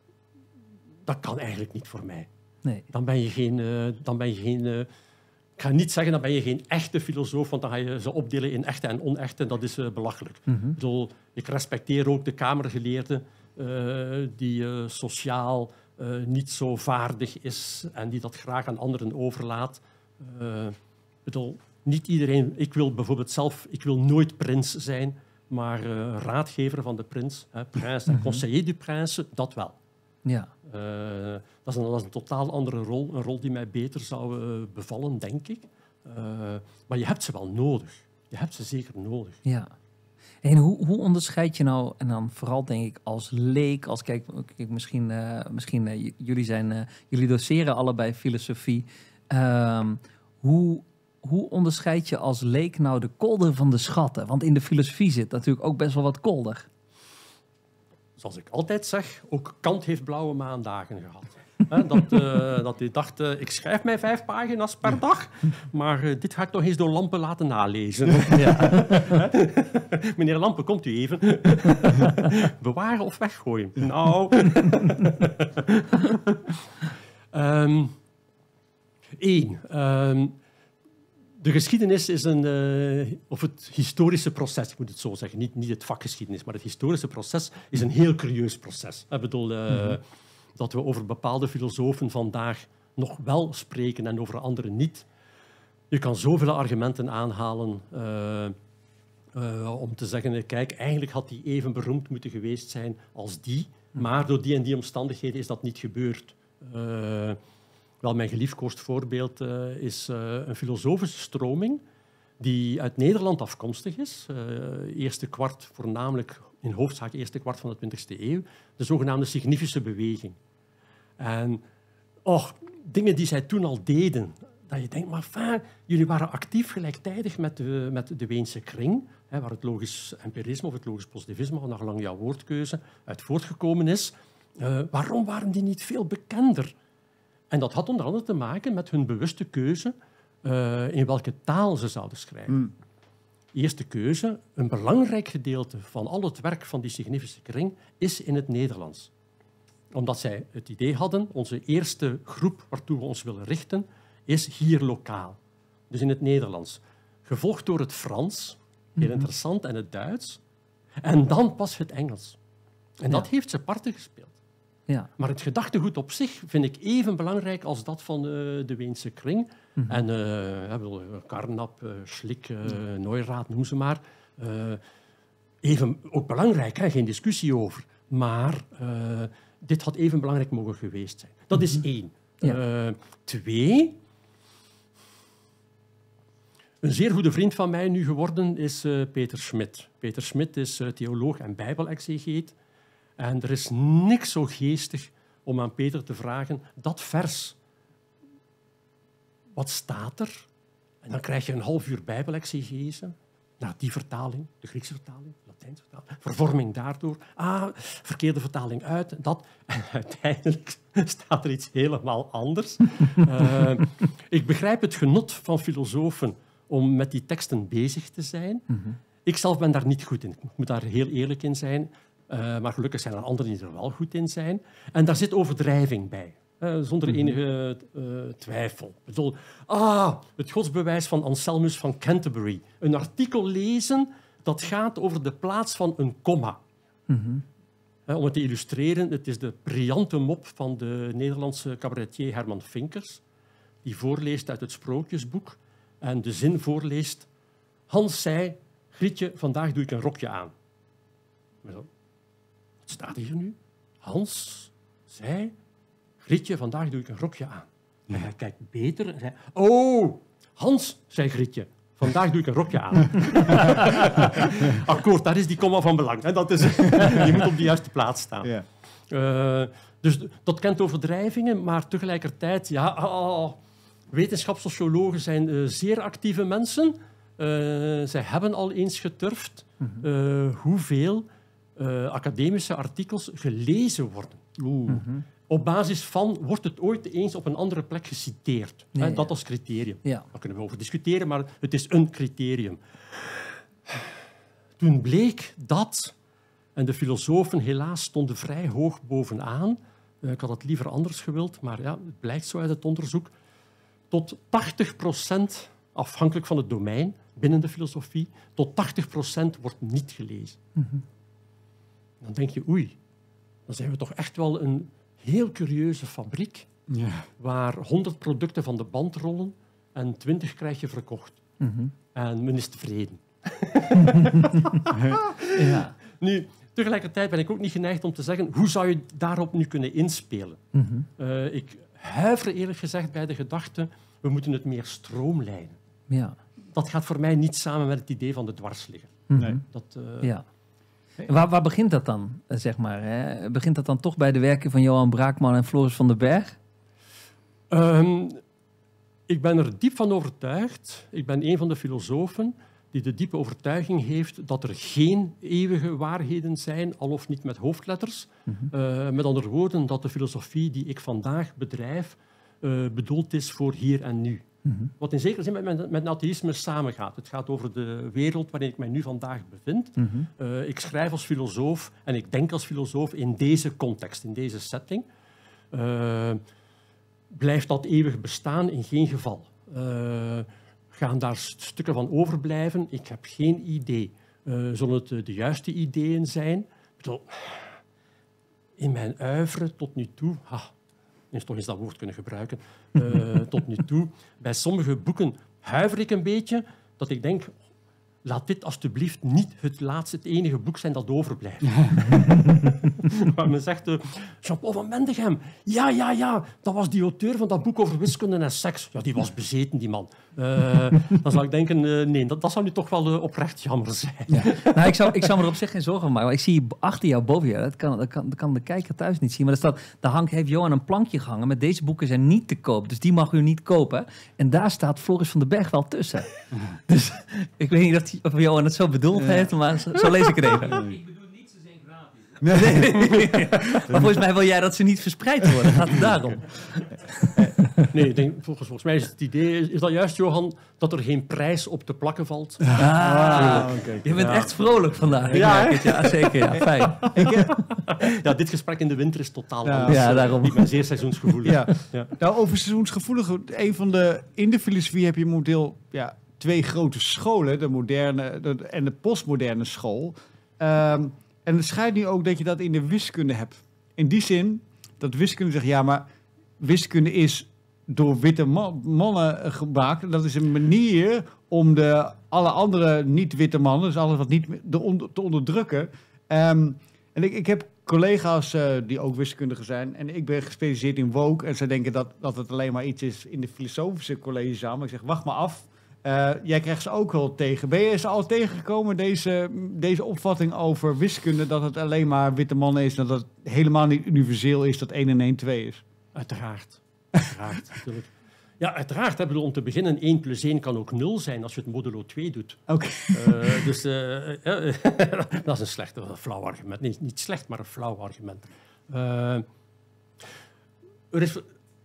dat kan eigenlijk niet voor mij. Nee. Dan ben je geen... Uh, dan ben je geen uh, ik ga niet zeggen, dan ben je geen echte filosoof, want dan ga je ze opdelen in echte en onechte, en dat is uh, belachelijk. Mm-hmm. Ik bedoel, ik respecteer ook de kamergeleerde uh, die uh, sociaal uh, niet zo vaardig is en die dat graag aan anderen overlaat. Uh, ik bedoel, niet iedereen... Ik wil bijvoorbeeld zelf... Ik wil nooit prins zijn, maar uh, raadgever van de prins, hè, prins en conseiller du prince, dat wel. Ja. Uh, dat, is een, dat is een totaal andere rol. Een rol die mij beter zou uh, bevallen, denk ik. Uh, maar je hebt ze wel nodig. Je hebt ze zeker nodig. Ja. En hoe, hoe onderscheid je nou, en dan vooral denk ik als leek, als kijk, kijk misschien, uh, misschien uh, jullie, zijn, uh, jullie doseren allebei filosofie. Um, hoe... Hoe onderscheid je als leek nou de kolder van de schatten? Want in de filosofie zit natuurlijk ook best wel wat kolder. Zoals ik altijd zeg, ook Kant heeft blauwe maandagen gehad. He, dat, uh, dat hij dacht, uh, ik schrijf mij vijf pagina's per dag, maar uh, dit ga ik nog eens door Lampen laten nalezen. Ja. Meneer Lampen, komt u even? Bewaren of weggooien? Nou... um, Eén... Um, De geschiedenis is een, uh, of het historische proces, ik moet het zo zeggen, niet, niet het vakgeschiedenis, maar het historische proces is een heel curieus proces. Ik bedoel, uh, mm-hmm. dat we over bepaalde filosofen vandaag nog wel spreken en over anderen niet. Je kan zoveel argumenten aanhalen uh, uh, om te zeggen, kijk, eigenlijk had die even beroemd moeten geweest zijn als die, maar door die en die omstandigheden is dat niet gebeurd. Uh, Wel, mijn geliefkoosd voorbeeld uh, is uh, een filosofische stroming die uit Nederland afkomstig is. Uh, eerste kwart, voornamelijk in hoofdzaak eerste kwart van de twintigste eeuw. De zogenaamde significische beweging. En oh, dingen die zij toen al deden, dat je denkt, maar fijn, jullie waren actief gelijktijdig met de, met de Weense kring, hè, waar het logisch empirisme of het logisch positivisme, naar lang jouw woordkeuze, uit voortgekomen is. Uh, waarom waren die niet veel bekender? En dat had onder andere te maken met hun bewuste keuze uh, in welke taal ze zouden schrijven. Mm. Eerste keuze, een belangrijk gedeelte van al het werk van die significante kring is in het Nederlands. Omdat zij het idee hadden, onze eerste groep waartoe we ons willen richten, is hier lokaal. Dus in het Nederlands. Gevolgd door het Frans, heel mm-hmm. interessant, en het Duits. En dan pas het Engels. En dat ja. heeft ze parten gespeeld. Ja. Maar het gedachtegoed op zich vind ik even belangrijk als dat van uh, de Weense kring. Mm-hmm. En uh, Carnap, uh, Schlick, uh, Neurath, noem ze maar. Uh, even ook belangrijk, hè? Geen discussie over. Maar uh, dit had even belangrijk mogen geweest zijn. Dat mm-hmm. is één. Ja. Uh, twee... Een zeer goede vriend van mij nu geworden is uh, Peter Schmidt. Peter Schmidt is uh, theoloog en bijbelexegeet. En er is niks zo geestig om aan Peter te vragen, dat vers, wat staat er? En dan krijg je een half uur bijbelexegese. Nou, die vertaling, de Griekse vertaling, de Latijnse vertaling, vervorming daardoor. Ah, verkeerde vertaling uit, dat. En uiteindelijk staat er iets helemaal anders. uh, ik begrijp het genot van filosofen om met die teksten bezig te zijn. Mm-hmm. Ik zelf ben daar niet goed in. Ik moet daar heel eerlijk in zijn. Uh, maar gelukkig zijn er anderen die er wel goed in zijn. En daar zit overdrijving bij. Uh, zonder enige uh, twijfel. Ik bedoel, ah, het godsbewijs van Anselmus van Canterbury. Een artikel lezen dat gaat over de plaats van een komma. Mhm. He, om het te illustreren, het is de briljante mop van de Nederlandse cabaretier Herman Vinkers, die voorleest uit het Sprookjesboek en de zin voorleest: Hans zei, Grietje, vandaag doe ik een rokje aan. Wat staat hier nu? Hans zei, Grietje, vandaag doe ik een rokje aan. En hij kijkt beter en zei: Oh, Hans, zei Grietje, vandaag doe ik een rokje aan. Akkoord, daar is die komma van belang. Hè. Dat is, je moet op de juiste plaats staan. Ja. Uh, dus dat kent overdrijvingen, maar tegelijkertijd, ja, oh, wetenschapssociologen zijn uh, zeer actieve mensen. Uh, zij hebben al eens geturfd uh, hoeveel uh, academische artikels gelezen worden. Oeh. Mhm. Op basis van, wordt het ooit eens op een andere plek geciteerd? Ja, Hè, ja. dat als criterium. Ja. Daar kunnen we over discussiëren, maar het is een criterium. Toen bleek dat, en de filosofen helaas stonden vrij hoog bovenaan, uh, ik had het liever anders gewild, maar ja, het blijkt zo uit het onderzoek, tot tachtig procent, afhankelijk van het domein binnen de filosofie, tot tachtig procent wordt niet gelezen. Mhm. Dan denk je, oei, dan zijn we toch echt wel een heel curieuze fabriek Ja. waar honderd producten van de band rollen en twintig krijg je verkocht. Mhm. En men is tevreden. Ja. Nu, tegelijkertijd ben ik ook niet geneigd om te zeggen, hoe zou je daarop nu kunnen inspelen? Mhm. Uh, ik huiver eerlijk gezegd bij de gedachte, we moeten het meer stroomlijnen. Ja. Dat gaat voor mij niet samen met het idee van de dwarsligger. Mhm. Nee. Dat, uh, Ja. Waar, waar begint dat dan, eh, zeg maar? Hè? Begint dat dan toch bij de werken van Johan Braakman en Floris van den Berg? Um, ik ben er diep van overtuigd. Ik ben een van de filosofen die de diepe overtuiging heeft dat er geen eeuwige waarheden zijn, al of niet met hoofdletters. Mhm. Uh, met andere woorden, dat de filosofie die ik vandaag bedrijf uh, bedoeld is voor hier en nu. Mhm. Wat in zekere zin met, met, met atheïsme samengaat. Het gaat over de wereld waarin ik mij nu vandaag bevind. Mhm. Uh, ik schrijf als filosoof en ik denk als filosoof in deze context, in deze setting. Uh, blijft dat eeuwig bestaan? In geen geval. Uh, gaan daar stukken van overblijven? Ik heb geen idee. Uh, zullen het de juiste ideeën zijn? Ik bedoel, in mijn uivre tot nu toe... Ha, eens toch eens dat woord kunnen gebruiken. Uh, tot nu toe, bij sommige boeken huiver ik een beetje, dat ik denk, laat dit alsjeblieft niet het laatste, het enige boek zijn dat overblijft. Maar men zegt, uh, Jean-Paul van Mendegem, ja, ja, ja, dat was die auteur van dat boek over wiskunde en seks. Ja, die was bezeten, die man. Uh, dan zou ik denken, uh, nee, dat, dat zou nu toch wel uh, oprecht jammer zijn. Ja. Nou, ik zou, ik zou me er op zich geen zorgen van maken. Maar ik zie achter jou, boven jou, dat kan, dat, kan, dat kan de kijker thuis niet zien. Maar er staat, daar hangt, heeft Johan een plankje gehangen met deze boeken zijn niet te koop. Dus die mag u niet kopen. En daar staat Floris van den Berg wel tussen. Dus ik weet niet of, die, of Johan het zo bedoeld ja. heeft, maar zo, zo lees ik het even. Ik bedoel niet, ze zijn gratis. Nee, nee, nee. Maar volgens mij wil jij dat ze niet verspreid worden. Gaat het daarom? Nee, ik denk, volgens, volgens mij is het idee, is, is dat juist, Johan, dat er geen prijs op te plakken valt. Ah, Ah, okay. Je bent Ja. echt vrolijk vandaag. Ik Ja, merk het. Ja, zeker. Ja, fijn. Ja, dit gesprek in de winter is totaal Ja. anders. Ja, Uh, daarom. Ik ben zeer seizoensgevoelig. Ja. Ja. Nou, over seizoensgevoelig. Een van de, in de filosofie heb je momenteel ja, twee grote scholen. De moderne de, en de postmoderne school. Um, en het schijnt nu ook dat je dat in de wiskunde hebt. In die zin dat wiskunde zegt, ja, maar wiskunde is door witte man, mannen gemaakt. Dat is een manier om de, alle andere niet-witte mannen, dus alles wat niet de onder, te onderdrukken. Um, en ik, ik heb collega's uh, die ook wiskundigen zijn. En ik ben gespecialiseerd in woke. En zij denken dat, dat het alleen maar iets is in de filosofische collegezaal. Maar ik zeg, wacht maar af. Uh, jij krijgt ze ook wel tegen. Ben je ze al tegengekomen, deze, deze opvatting over wiskunde, dat het alleen maar witte mannen is, dat het helemaal niet universeel is, dat één en één twee is? Uiteraard. Uiteraard, natuurlijk. Ja, uiteraard. Hè, bedoel, om te beginnen, één plus één kan ook nul zijn als je het modulo twee doet. Oké. Okay. Uh, dus uh, uh, dat is een slecht, uh, flauw argument. Nee, niet slecht, maar een flauw argument. Uh, er is...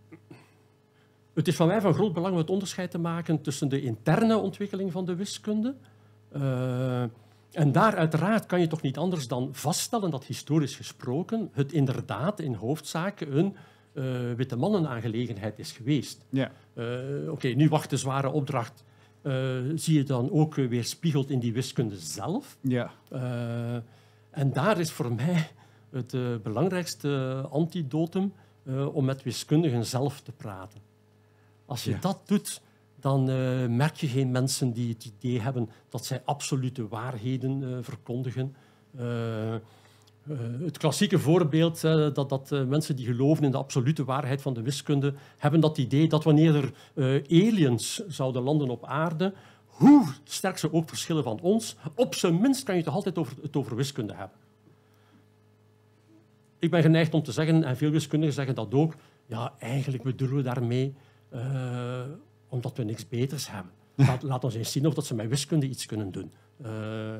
Het is van mij van groot belang om het onderscheid te maken tussen de interne ontwikkeling van de wiskunde. Uh, en daar uiteraard kan je toch niet anders dan vaststellen dat historisch gesproken het inderdaad in hoofdzaak een uh, witte mannenaangelegenheid is geweest. Ja. Uh, Oké, okay, nu wacht de zware opdracht. uh, zie je dan ook weerspiegeld in die wiskunde zelf. Ja. Uh, en daar is voor mij het uh, belangrijkste antidotum uh, om met wiskundigen zelf te praten. Als je ja. dat doet, dan uh, merk je geen mensen die het idee hebben dat zij absolute waarheden uh, verkondigen. Uh, Uh, het klassieke voorbeeld, uh, dat, dat uh, mensen die geloven in de absolute waarheid van de wiskunde, hebben dat idee dat wanneer er uh, aliens zouden landen op aarde, hoe sterk ze ook verschillen van ons, op zijn minst kan je het altijd over, het over wiskunde hebben. Ik ben geneigd om te zeggen, en veel wiskundigen zeggen dat ook, ja, eigenlijk bedoelen we daarmee uh, omdat we niks beters hebben. Laat, laat ons eens zien of dat ze met wiskunde iets kunnen doen. Uh,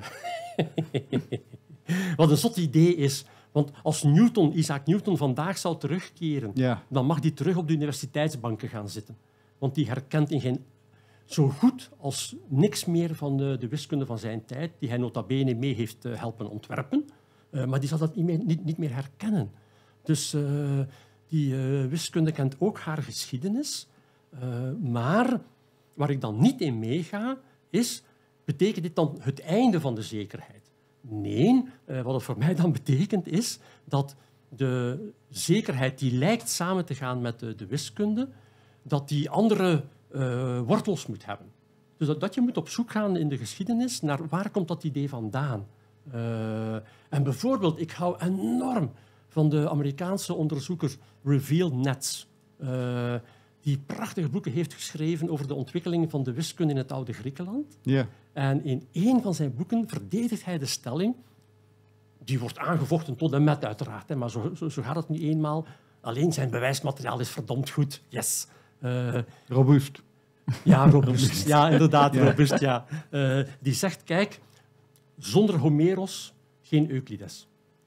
Wat een zot idee is. Want als Newton, Isaac Newton vandaag zou terugkeren, ja. dan mag hij terug op de universiteitsbanken gaan zitten. Want die herkent in geen, zo goed als niks meer van de, de wiskunde van zijn tijd, die hij nota bene mee heeft uh, helpen ontwerpen. Uh, maar die zal dat niet meer, niet, niet meer herkennen. Dus uh, die uh, wiskunde kent ook haar geschiedenis. Uh, maar waar ik dan niet in meega, is, betekent dit dan het einde van de zekerheid? Nee, uh, wat het voor mij dan betekent is dat de zekerheid die lijkt samen te gaan met de, de wiskunde, dat die andere uh, wortels moet hebben. Dus dat, dat je moet op zoek gaan in de geschiedenis naar waar komt dat idee vandaan. Uh, en bijvoorbeeld, ik hou enorm van de Amerikaanse onderzoeker Reveal Netz, uh, die prachtige boeken heeft geschreven over de ontwikkeling van de wiskunde in het oude Griekenland. Ja. En in een van zijn boeken verdedigt hij de stelling, die wordt aangevochten tot en met uiteraard, hè, maar zo, zo, zo gaat het nu eenmaal. Alleen zijn bewijsmateriaal is verdomd goed. Yes. Uh, robuust. Ja, robuust. Ja, inderdaad, ja. robuust. Ja. Uh, die zegt, kijk, zonder Homeros geen Euclides.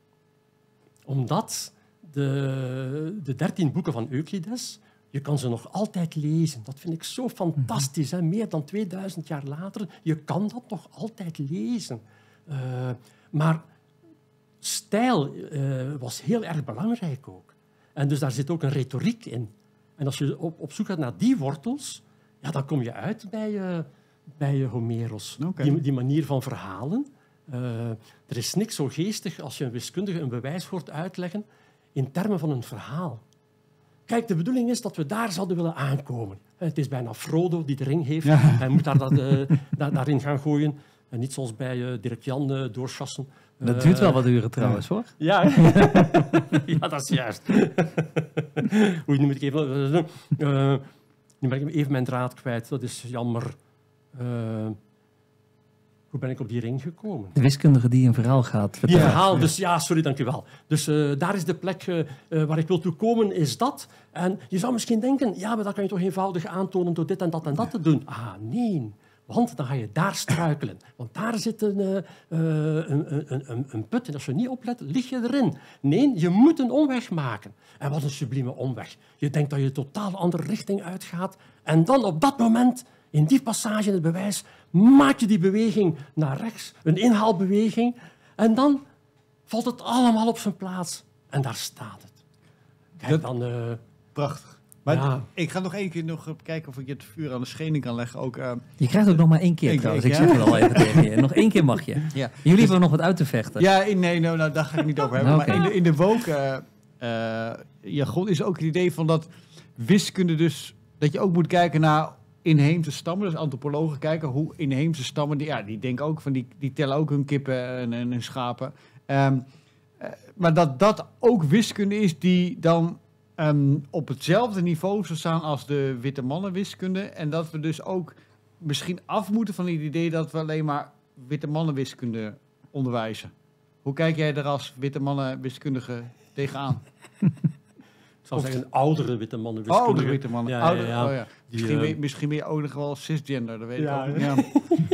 Omdat de, de dertien boeken van Euclides, je kan ze nog altijd lezen. Dat vind ik zo fantastisch. Hè? Meer dan tweeduizend jaar later, je kan dat nog altijd lezen. Uh, maar stijl uh, was heel erg belangrijk ook. En dus daar zit ook een retoriek in. En als je op, op zoek gaat naar die wortels, ja, dan kom je uit bij, uh, bij Homeros. Okay. Die, die manier van verhalen. Uh, er is niks zo geestig als je een wiskundige een bewijs hoort uitleggen in termen van een verhaal. Kijk, de bedoeling is dat we daar zouden willen aankomen. Het is bijna Frodo die de ring heeft. Ja. Hij moet daar dat, uh, daar, daarin gaan gooien. En niet zoals bij uh, Dirk-Jan uh, doorschassen. Dat duurt wel wat uren trouwens, hoor. Ja, ja dat is juist. Oei, nu moet ik even... Uh, nu ben ik even mijn draad kwijt. Dat is jammer. Uh, hoe ben ik op die ring gekomen? De wiskundige die een verhaal gaat vertellen. Die verhaal, dus ja, sorry, dank u wel. Dus uh, daar is de plek uh, uh, waar ik wil toe komen, is dat. En je zou misschien denken, ja, maar dat kan je toch eenvoudig aantonen door dit en dat en dat te doen. Ah, nee. Want dan ga je daar struikelen. Want daar zit een, uh, een, een, een, een put. En als je niet oplet, lig je erin. Nee, je moet een omweg maken. En wat een sublieme omweg. Je denkt dat je een totaal andere richting uitgaat. En dan op dat moment, in die passage in het bewijs, maak je die beweging naar rechts. Een inhaalbeweging. En dan valt het allemaal op zijn plaats. En daar staat het. Kijk, dan... Uh, Prachtig. Maar ja. ik ga nog één keer nog kijken of ik het vuur aan de schenen kan leggen. Ook, uh, je krijgt ook nog maar één keer één trouwens. keer, Ik ja? zeg het al even tegen je. Nog één keer mag je. Ja. Jullie hebben nog wat uit te vechten. Ja, in, nee, nou, nou, daar ga ik niet over hebben. Okay. Maar in de, in de woke uh, uh, jargon is ook het idee van dat wiskunde dus... dat je ook moet kijken naar inheemse stammen. Dus antropologen kijken hoe inheemse stammen... die, ja, die denken ook van... die, die tellen ook hun kippen en, en hun schapen. Um, uh, maar dat dat ook wiskunde is die dan... Um, op hetzelfde niveau zou staan als de witte mannenwiskunde. En dat we dus ook misschien af moeten van het idee dat we alleen maar witte mannenwiskunde onderwijzen. Hoe kijk jij er als witte mannenwiskundige tegenaan? Ik zou of zeggen, een oudere witte mannenwiskundige. Oudere witte mannen. Ja, Ouder, ja, ja. Oh, ja. Die, misschien, uh, meer, misschien meer ook nog wel cisgender, dat weet ja, ik ook. Ja.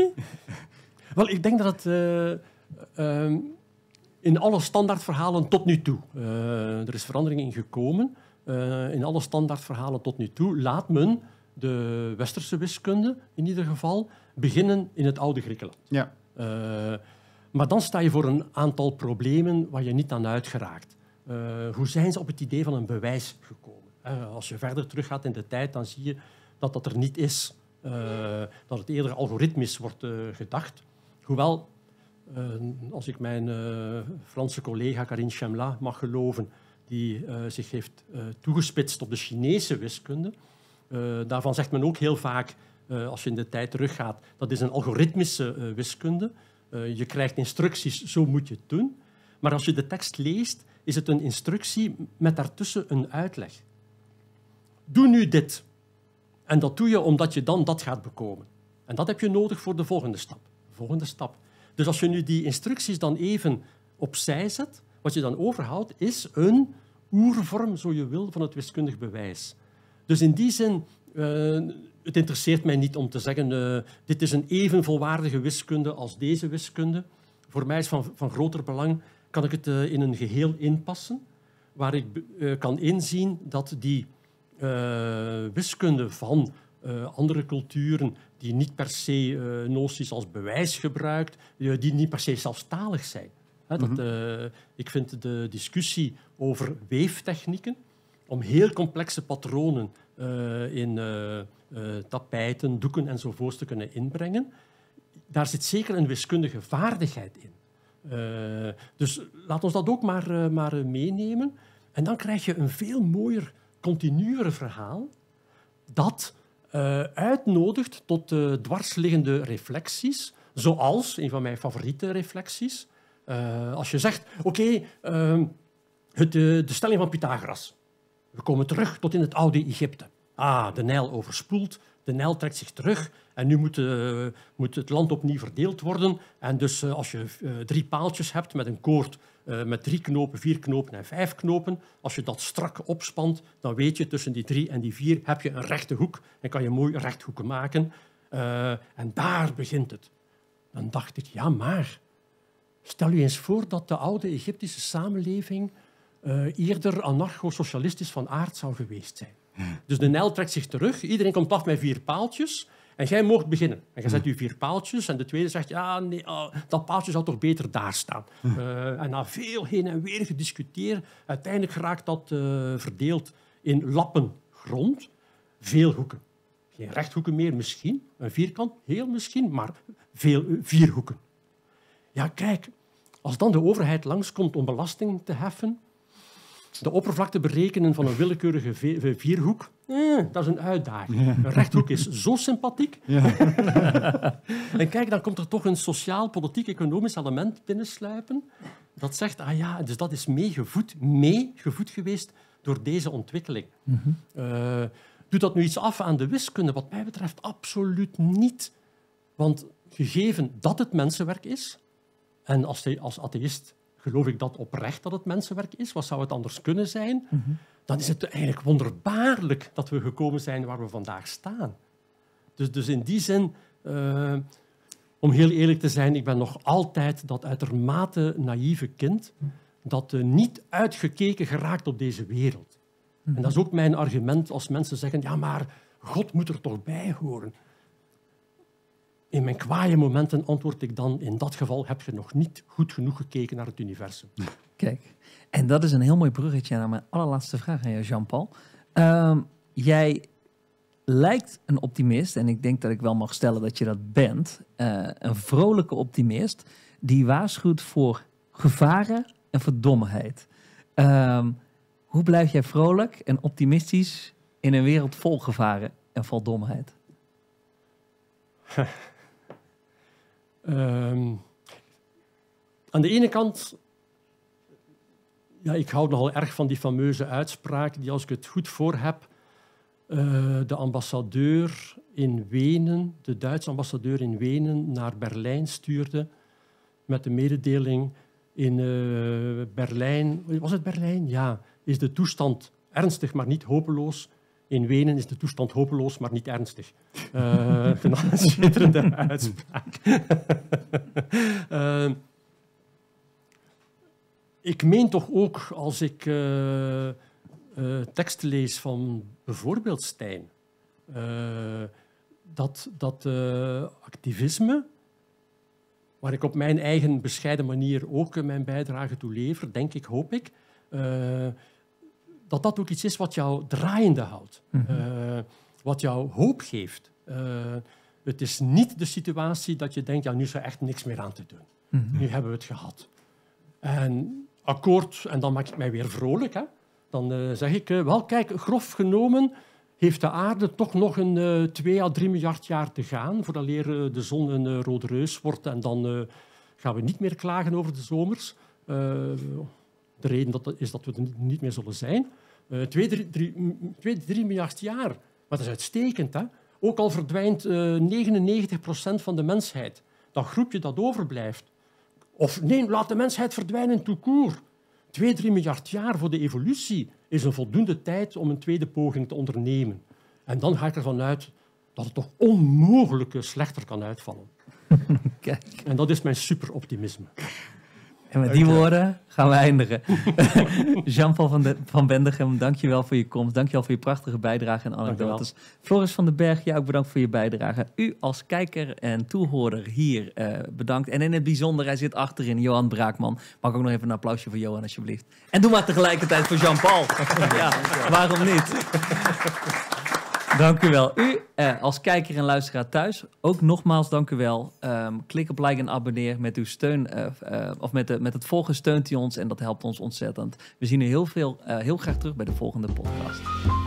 Wel, ik denk dat het... Uh, uh, in alle standaardverhalen tot nu toe... Uh, er is verandering in gekomen... Uh, in alle standaardverhalen tot nu toe laat men de westerse wiskunde in ieder geval beginnen in het oude Griekenland. Ja. Uh, maar dan sta je voor een aantal problemen waar je niet aan uitgeraakt. Uh, hoe zijn ze op het idee van een bewijs gekomen? Uh, als je verder teruggaat in de tijd, dan zie je dat dat er niet is. Uh, Uh, dat het eerder algoritmisch wordt uh, gedacht. Hoewel, uh, als ik mijn uh, Franse collega Karine Chemla mag geloven, die uh, zich heeft uh, toegespitst op de Chinese wiskunde, uh, daarvan zegt men ook heel vaak, uh, als je in de tijd teruggaat, dat is een algoritmische uh, wiskunde. Uh, je krijgt instructies, zo moet je het doen. Maar als je de tekst leest, is het een instructie met daartussen een uitleg. Doe nu dit. En dat doe je omdat je dan dat gaat bekomen. En dat heb je nodig voor de volgende stap. Volgende stap. Dus als je nu die instructies dan even opzij zet, wat je dan overhoudt, is een oervorm, zo je wil, van het wiskundig bewijs. Dus in die zin, uh, het interesseert mij niet om te zeggen, uh, dit is een even volwaardige wiskunde als deze wiskunde. Voor mij is van, van groter belang, kan ik het uh, in een geheel inpassen, waar ik uh, kan inzien dat die uh, wiskunde van uh, andere culturen, die niet per se uh, noties als bewijs gebruikt, uh, die niet per se zelfstalig zijn. He, dat, uh, ik vind de discussie over weeftechnieken, om heel complexe patronen uh, in uh, uh, tapijten, doeken enzovoort te kunnen inbrengen, daar zit zeker een wiskundige vaardigheid in. Uh, dus laat ons dat ook maar, uh, maar uh, meenemen. En dan krijg je een veel mooier, continuere verhaal dat uh, uitnodigt tot uh, dwarsliggende reflecties, zoals een van mijn favoriete reflecties. Uh, als je zegt, oké, okay, uh, de stelling van Pythagoras. We komen terug tot in het oude Egypte. Ah, de Nijl overspoelt, de Nijl trekt zich terug en nu moet, uh, moet het land opnieuw verdeeld worden. En dus uh, als je uh, drie paaltjes hebt met een koord uh, met drie knopen, vier knopen en vijf knopen, als je dat strak opspant, dan weet je tussen die drie en die vier heb je een rechte hoek en kan je mooi rechthoeken maken. Uh, en daar begint het. Dan dacht ik, ja maar, stel je eens voor dat de oude Egyptische samenleving uh, eerder anarcho-socialistisch van aard zou geweest zijn. Dus de Nijl trekt zich terug, iedereen komt af met vier paaltjes en jij moogt beginnen. En je zet je vier paaltjes en de tweede zegt, ja, nee, oh, dat paaltje zou toch beter daar staan. Uh, en na veel heen en weer gediscuteerd, uiteindelijk geraakt dat uh, verdeeld in lappen grond, veel hoeken. Geen rechthoeken meer, misschien, een vierkant, heel misschien, maar veel uh, vierhoeken. Ja, kijk, als dan de overheid langskomt om belasting te heffen, de oppervlakte berekenen van een willekeurige vierhoek, eh, dat is een uitdaging. Ja. Een rechthoek is zo sympathiek. Ja. En kijk, dan komt er toch een sociaal, politiek, economisch element binnensluipen dat zegt, ah ja, dus dat is meegevoed, meegevoed geweest door deze ontwikkeling. Mm-hmm. Uh, doet dat nu iets af aan de wiskunde? Wat mij betreft absoluut niet. Want gegeven dat het mensenwerk is, en als, als atheïst geloof ik dat oprecht dat het mensenwerk is, wat zou het anders kunnen zijn, mm-hmm. dan is het eigenlijk wonderbaarlijk dat we gekomen zijn waar we vandaag staan. Dus, dus in die zin, uh, om heel eerlijk te zijn, ik ben nog altijd dat uitermate naïeve kind dat uh, niet uitgekeken geraakt op deze wereld. Mm-hmm. En dat is ook mijn argument als mensen zeggen, ja, maar God moet er toch bij horen. In mijn kwaaie momenten antwoord ik dan, in dat geval heb je nog niet goed genoeg gekeken naar het universum. Kijk, en dat is een heel mooi bruggetje naar mijn allerlaatste vraag aan jou, Jean-Paul. Um, jij lijkt een optimist, en ik denk dat ik wel mag stellen dat je dat bent, uh, een vrolijke optimist die waarschuwt voor gevaren en voor domheid. Um, hoe blijf jij vrolijk en optimistisch in een wereld vol gevaren en vol domheid? Um, aan de ene kant, ja, ik hou nogal erg van die fameuze uitspraak die, als ik het goed voor heb, uh, de ambassadeur in Wenen, de Duitse ambassadeur in Wenen, naar Berlijn stuurde met de mededeling, in uh, Berlijn, was het Berlijn? Ja, is de toestand ernstig, maar niet hopeloos. In Wenen is de toestand hopeloos, maar niet ernstig. Uh, ik vind dat een schitterende uitspraak. uh, ik meen toch ook, als ik uh, uh, teksten lees van bijvoorbeeld Stijn, uh, dat, dat uh, activisme, waar ik op mijn eigen bescheiden manier ook uh, mijn bijdrage toe lever, denk ik, hoop ik, uh, dat dat ook iets is wat jou draaiende houdt. Mm-hmm. Uh, wat jou hoop geeft. Uh, het is niet de situatie dat je denkt, ja, nu is er echt niks meer aan te doen. Mm-hmm. Nu hebben we het gehad. En akkoord, en dan maak ik mij weer vrolijk. Hè? Dan uh, zeg ik, uh, wel kijk, grof genomen heeft de aarde toch nog een uh, twee à drie miljard jaar te gaan voordat uh, de zon een uh, rode reus wordt en dan uh, gaan we niet meer klagen over de zomers. Uh, de reden dat, is dat we er niet meer zullen zijn. Uh, twee, drie, drie, twee, drie miljard jaar, maar dat is uitstekend. Hè? Ook al verdwijnt uh, negenennegentig procent van de mensheid, dat groepje dat overblijft. Of nee, laat de mensheid verdwijnen tout court. Twee, drie miljard jaar voor de evolutie is een voldoende tijd om een tweede poging te ondernemen. En dan ga ik ervan uit dat het toch onmogelijk slechter kan uitvallen. Kijk. En dat is mijn superoptimisme. En met die okay. woorden gaan we eindigen. Jean-Paul van, de, van Bendegem, dank je wel voor je komst. Dank je wel voor je prachtige bijdrage en anekdotes. Floris van den Berg, jij ook bedankt voor je bijdrage. U als kijker en toehoorder hier uh, bedankt. En in het bijzonder, hij zit achterin, Johan Braakman. Mag ik ook nog even een applausje voor Johan, alsjeblieft. En doe maar tegelijkertijd voor Jean-Paul. Ja, waarom niet? Dank u wel. U eh, als kijker en luisteraar thuis, ook nogmaals dank u wel. Um, klik op like en abonneer. Met uw steun, uh, uh, of met, de, met het volgen steunt u ons en dat helpt ons ontzettend. We zien u heel, veel, uh, heel graag terug bij de volgende podcast.